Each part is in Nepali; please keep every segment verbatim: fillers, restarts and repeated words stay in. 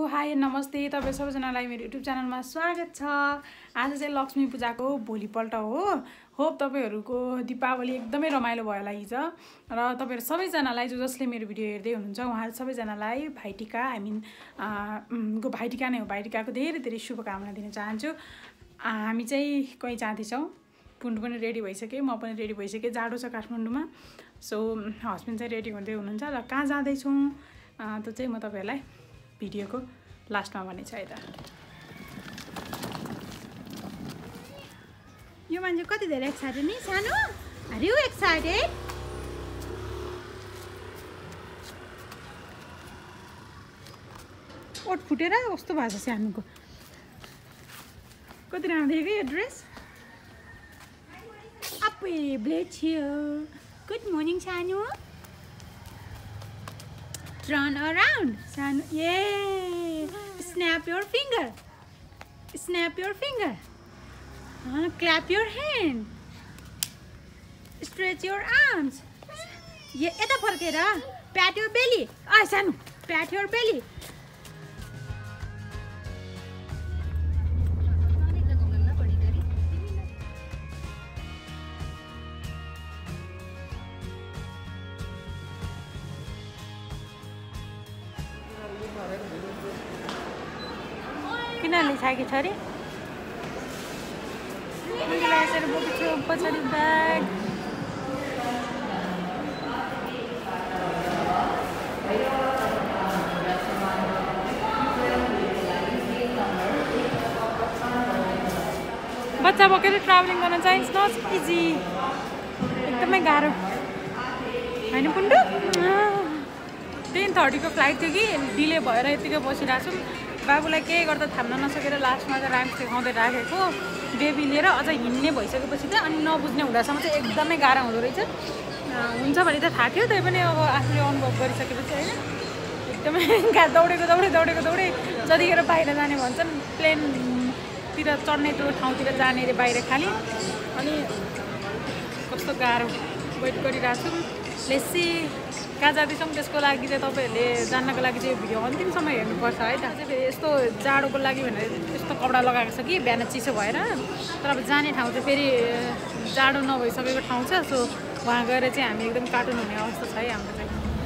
हाई नमस्ते तपाईँ सबैजनालाई मेरो युट्युब च्यानलमा स्वागत छ। आज चाहिँ लक्ष्मी पूजाको भोलिपल्ट हो। होप तपाईँहरूको दीपावली एकदमै रमाइलो भयो होला हिजो र तपाईँहरू सबैजनालाई जो जसले मेरो भिडियो हेर्दै हुनुहुन्छ उहाँहरू सबैजनालाई भाइटिका आई मिन को भाइटिका नै हो भाइटिकाको धेरै धेरै शुभकामना दिन चाहन्छु। हामी चाहिँ कहीँ जाँदैछौँ, पुन्डु पनि रेडी भइसक्यो, म पनि रेडी भइसकेँ। जाडो छ काठमाडौँमा, सो हस्बेन्ड चाहिँ रेडी हुँदै हुनुहुन्छ र कहाँ जाँदैछौँ त्यो चाहिँ म तपाईँहरूलाई भिडियोको लास्टमा भनेछु है त। यो मान्छे कति धेरै एक्साइटेड नि सानो, आर यु एक्साइटेड? ओठ फुटेर कस्तो भएको छ सानोको, कति राम्रो देखेको यो ड्रेस। अपे ब्लेड छियो। गुड मर्निङ सानो। Turn around, son. Yay! Snap your finger. Snap your finger. Uh, clap your hand. Stretch your arms. ये यता फर्केर pat your belly. आ सानो, pat your belly. किन लिइसकेको छ अरे? मलाई यसरी बोकेको छु पछाडि ब्याग। बच्चा बोकेर ट्राभलिङ गर्न चाहिँ इट्स नट इजी, एकदमै गाह्रो होइन पुन्डु? टेन थर्टीको फ्लाइट थियो कि डिले भएर यतिकै बसिरहेको छु। बाबुलाई केही गर्दा थाम्न नसकेर लास्टमा चाहिँ ऱ्याम्प देखाउँदै राखेको, बेबी लिएर अझ हिँड्ने भइसकेपछि चाहिँ अनि नबुझ्ने हुँदासम्म चाहिँ एकदमै गाह्रो हुँदो रहेछ। हुन्छ भने त थाहा थियो, त्यही पनि अब आफूले अनुभव गरिसकेपछि होइन एकदमै गा दौडेको दौडे दौडेको दौडे जतिखेर बाहिर जाने भन्छन् प्लेनतिर चढ्ने त्यो ठाउँतिर जाने अरे बाहिर खाली। अनि कस्तो गाह्रो वेट गरिरहेको छु। लेसी कहाँ जाँदैछौँ त्यसको लागि चाहिँ तपाईँहरूले जान्नको लागि चाहिँ भिडियो अन्तिमसम्म हेर्नुपर्छ है त। चाहिँ फेरि यस्तो जाडोको लागि भनेर यस्तो कपडा लगाएको छ कि बिहान चिसो भएर, तर अब जाने ठाउँ चाहिँ फेरि जाडो नभइसकेको ठाउँ छ। सो वहाँ गएर चाहिँ हामी एकदम कार्टुन हुने अवस्था छ है हाम्रो चाहिँ।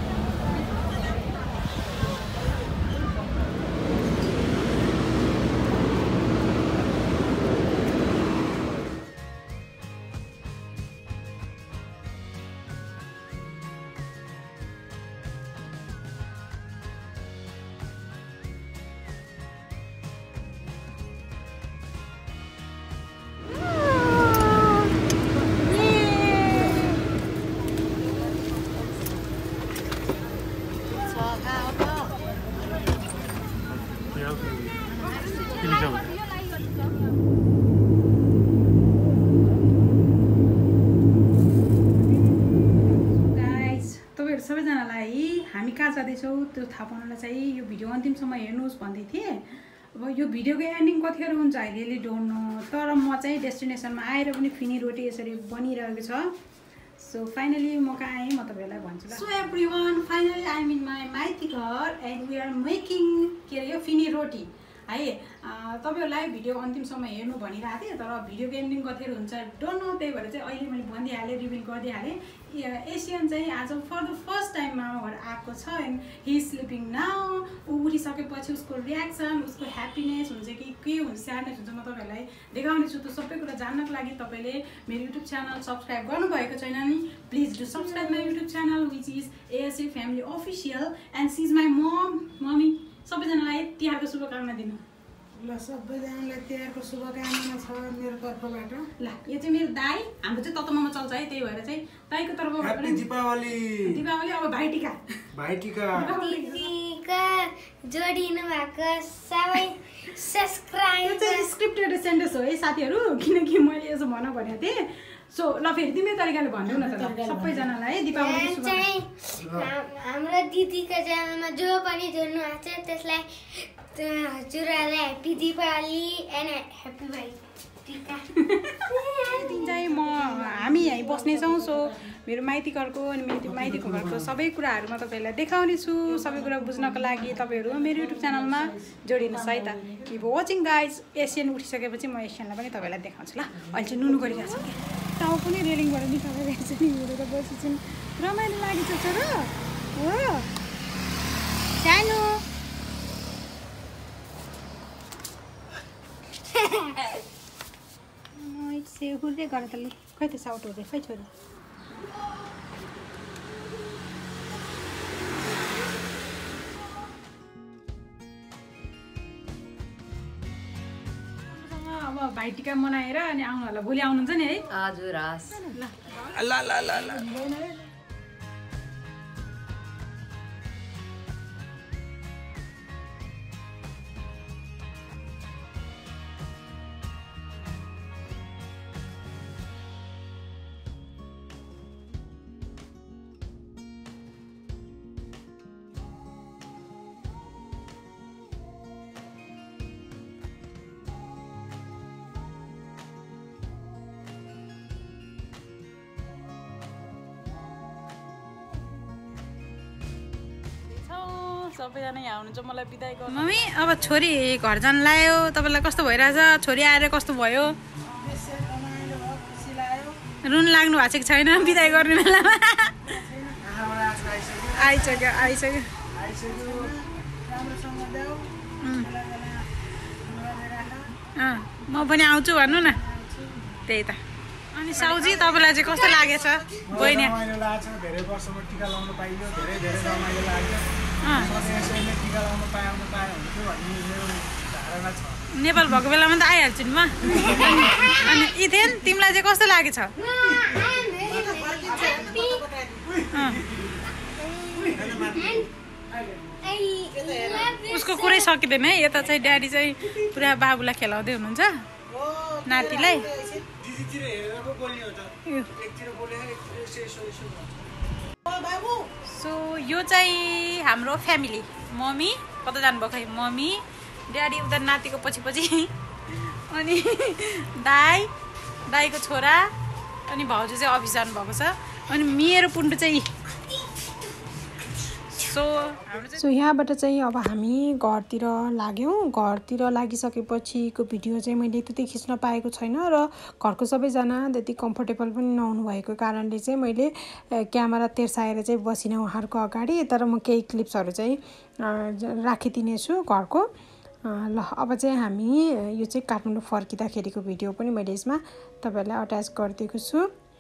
सबैजनालाई हामी कहाँ जाँदैछौँ त्यो थाहा पाउनलाई चाहिँ यो भिडियो अन्तिमसम्म हेर्नुहोस् भन्दै थिएँ। अब यो भिडियोको एन्डिङ कतिखेर हुन्छ आई रियली डोन्ट नो, तर म चाहिँ डेस्टिनेसनमा आएर पनि फिनी रोटी यसरी बनिरहेको छ। सो फाइनली म कहाँ आएँ म तपाईँहरूलाई भन्छु। So everyone finally I'm in my माइती घर एन्ड वी आर मेकिङ के अरे यो फिनी रोटी है। तपाईँहरूलाई भिडियो अन्तिमसम्म हेर्नु भनिरहेको थिएँ, तर भिडियोको एन्डिङ कतिखेर हुन्छ डोन्ट नो, त्यही भएर चाहिँ अहिले मैले भनिदिइहालेँ, रिभिल गरिदिइहालेँ। एसियन चाहिँ आज फर द फर्स्ट टाइम मामा घर आएको छ and he is sleeping now. ऊ उठिसकेपछि उसको रियाक्सन, उसको ह्याप्पिनेस हुन्छ कि के हुन्छ, स्याडनेस हुन्छ, म तपाईँहरूलाई देखाउने छु। त्यो सबै कुरा जान्नको लागि तपाईँले मेरो युट्युब च्यानल सब्सक्राइब गर्नुभएको छैन नि please do subscribe my YouTube channel which is ASA family official and she is my mom. Mummy सबैजनालाई तिहारको शुभकामना दिनु। ल सबैजनालाई तिहारको शुभकामना छ मेरो तर्फबाट। ल यो चाहिँ मेरो दाई, हाम्रो चाहिँ ततमामा चल्छ है, त्यही भएर चाहिँ दाईको तर्फबाट पनि दीपावली दीपावली अब भाइटिका भाइटिका भाइटिका जोडिनु भएको सबै सब्स्क्राइब। यो चाहिँ स्क्रिप्टेड सेन्टेन्स हो है साथीहरू, किनकि मैले यसो भन्न भनेको थिएँ। सो ल फेरि तिमी तरिकाले भनिदेऊ न त सबैजनालाई दीपावली शुभकामना। हाम्रो दिदीको च्यानलमा जो पनि जोड्नु भएको छ त्यसलाई हजुरहरूलाई ह्याप्पी दीपावली एन्ड ह्याप्पी भाइ। दिन चाहिँ म हामी यहीँ बस्नेछौँ। सो मेरो माइती घरको अनि मेरो माइतीको घरको सबै कुराहरू म तपाईँहरूलाई देखाउने छु। सबै कुरा बुझ्नको लागि तपाईँहरू मेरो युट्युब च्यानलमा जोडिनुहोस् है त। Keep watching guys. एसियन उठिसकेपछि म एसियनलाई पनि तपाईँलाई देखाउँछु ल। अहिले चाहिँ नुनु गरिरहेको छु कि टाउ पनि रेलिङबाट निकालिरहेको छु नि। मेरो त बसी चाहिँ रमाइलो लागेको छ र हो सानो से हुँदै गर त ल खै त साउट हुँदै खै छोरी अब भाइटिका मनाएर अनि आउनु होला। भोलि आउनुहुन्छ नि है? हजुर हस् ल ल ल ल ल सबैजना यहाँ हुनुहुन्छ। मलाई बिदाई गर्नु मम्मी। अब छोरी घर जान लायो। तपाईँलाई कस्तो भइरहेछ? छोरी आएर कस्तो भयो? रुन लाग्नु भएको छ कि छैन बिदाई गर्ने बेलामा? आइसक्यो आइसक्यो म पनि आउँछु भन्नु न। त्यही त। अनि साउजी तपाईँलाई चाहिँ कस्तो लागेछ? बहिनी धेरै वर्षमा टिका लाउन पाइयो। धेरै धेरै रमाइलो लाग्यो। यसैले टिका लाउन पाउन पाए हुन्थ्यो भन्ने मेरो धारणा छ। नेपाल भएको बेलामा त आइहाल्छु नि म। अनि इथेन तिमीलाई चाहिँ कस्तो लागेछ? उसको कुरै सकिँदैन है। यता चाहिँ ड्याडी चाहिँ पुरा बाबुलाई खेलाउँदै हुनुहुन्छ नातिलाई। सो यो चाहिँ हाम्रो फ्यामिली। मम्मी कता जानुभयो खै? मम्मी ड्याडी उता नातिको पछि पछि अनि दाई दाईको छोरा अनि भाउजू चाहिँ अफिस जानुभएको छ। अनि मेरो पुन्डु चाहिँ सो सो यहाँबाट चाहिँ अब हामी घरतिर लाग्यौँ। घरतिर लागिसकेपछिको भिडियो चाहिँ मैले त्यति खिच्न पाएको छैन र घरको सबैजना त्यति कम्फर्टेबल पनि नहुनु भएको कारणले चाहिँ मैले क्यामेरा तेर्साएर चाहिँ बसिनँ उहाँहरूको अगाडि। तर म केही क्लिप्सहरू चाहिँ राखिदिनेछु घरको। ल अब चाहिँ हामी यो चाहिँ काठमाडौँ फर्किँदाखेरिको भिडियो पनि मैले यसमा तपाईँहरूलाई अट्याच गरिदिएको छु।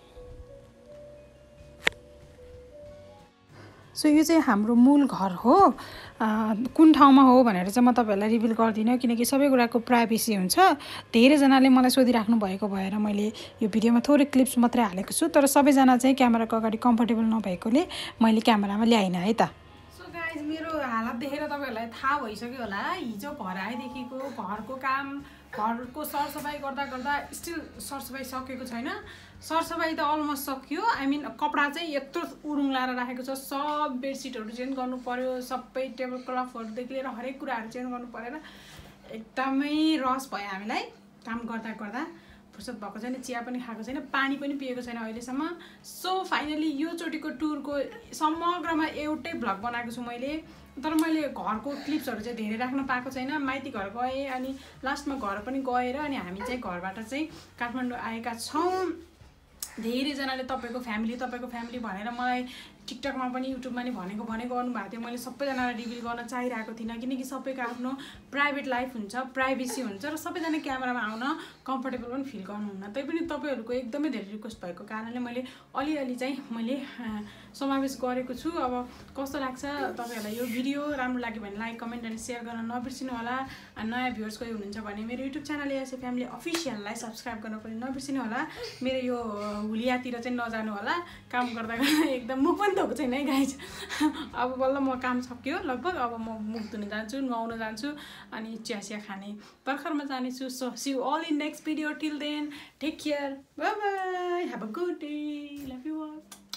सो यो चाहिँ हाम्रो मूल घर हो। कुन ठाउँमा हो भनेर चाहिँ म तपाईँहरूलाई रिभिल गर्दिनँ किनकि सबै कुराको प्राइभेसी हुन्छ। धेरैजनाले मलाई सोधिराख्नु भएको भएर मैले यो भिडियोमा थोरै क्लिप्स मात्रै हालेको छु। तर सबैजना चाहिँ क्यामेराको अगाडि कम्फर्टेबल नभएकोले मैले क्यामेरामा ल्याइनँ है त। सो गाइज मेरो हालत देखेर तपाईँहरूलाई थाहा भइसक्यो होला। हिजो घर आएदेखिको घरको काम घरको सरसफाइ गर्दा गर्दा स्टिल सरसफाइ सकेको छैन। सरसफाइ त अलमोस्ट सकियो। आई मिन कपडा चाहिँ यत्रो उरुङ लाएर राखेको छ। सब बेडसिटहरू चेन्ज गर्नु पर्यो। सबै टेबल क्लथहरूदेखि लिएर हरेक कुराहरू चेन्ज गर्नु परेर एकदमै रस भयो हामीलाई काम गर्दा गर्दा। फुर्सद भएको छैन। चिया पनि खाएको छैन। पानी पनि पिएको छैन अहिलेसम्म। सो फाइनली यो चोटिको टुरको समग्रमा एउटै भ्लग बनाएको छु मैले। तर मैले घरको क्लिप्सहरू चाहिँ धेरै राख्न पाएको छैन। माइती घर गएँ अनि लास्टमा घर पनि गएर अनि हामी चाहिँ घरबाट चाहिँ काठमाडौँ आएका छौँ। धेरैजनाले तपाईँको फ्यामिली तपाईँको फ्यामिली भनेर मलाई टिकटकमा पनि युट्युबमा नि भनेको भनेको गर्नुभएको थियो। मैले सबैजनालाई रिभिल गर्न चाहिरहेको थिइनँ किनकि सबैको आफ्नो प्राइभेट लाइफ हुन्छ, प्राइभेसी हुन्छ र सबैजना क्यामेरामा आउन कम्फर्टेबल पनि फिल गर्नुहुन्न। तैपनि तपाईँहरूको एकदमै धेरै रिक्वेस्ट भएको कारणले मैले अलिअलि चाहिँ मैले समावेश गरेको छु। अब कस्तो लाग्छ तपाईँहरूलाई यो भिडियो? राम्रो लाग्यो भने लाइक कमेन्ट अनि सेयर गर्न नबिर्सिनु होला। नयाँ भ्युअर्स कोही हुनुहुन्छ भने मेरो युट्युब च्यानल एएसए फ्यामिली अफिसियललाई सब्सक्राइब गर्न पनि नबिर्सिनु होला। मेरो यो हुलियातिर चाहिँ नजानु होला। काम गर्दा गर्दा एकदम मुख पनि धोएको छैन है गाइज। अब बल्ल म काम सक्यो लगभग। अब म मुख धुन जान्छु, नुहाउन जान्छु अनि चिया चिया खाने भर्खरमा जानेछु। So see you all in next video. Till then take care, bye bye, have a good day, love you all.